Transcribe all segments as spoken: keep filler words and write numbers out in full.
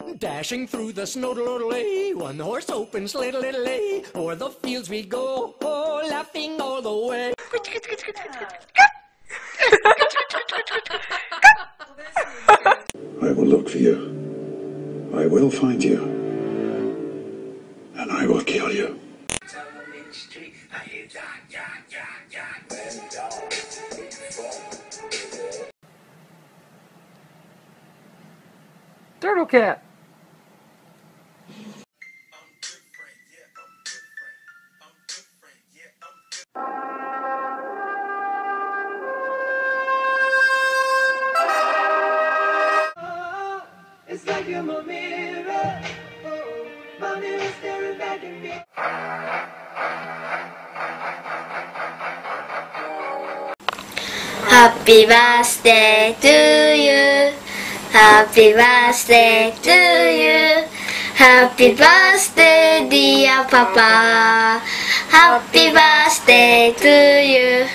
Dashing through the snow, lay, one horse open sleigh, lay, o'er the fields we go, oh, laughing all the way. I will look for you. I will find you. And I will kill you. Turtle Cat. It's like you're my mirror. Oh, my mirror staring back at me. Happy birthday to you. Happy birthday to you. Happy birthday, dear Papa. Happy birthday to you.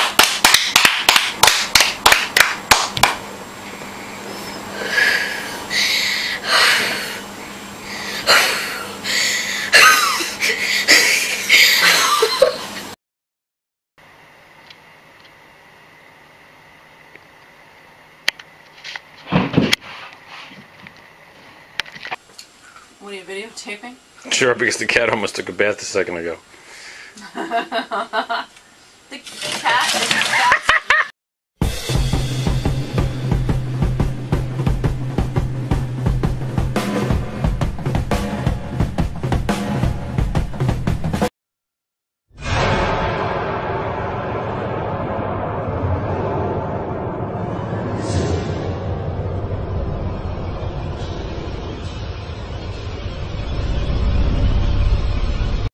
What are you videotaping? Sure, because the cat almost took a bath a second ago. The cat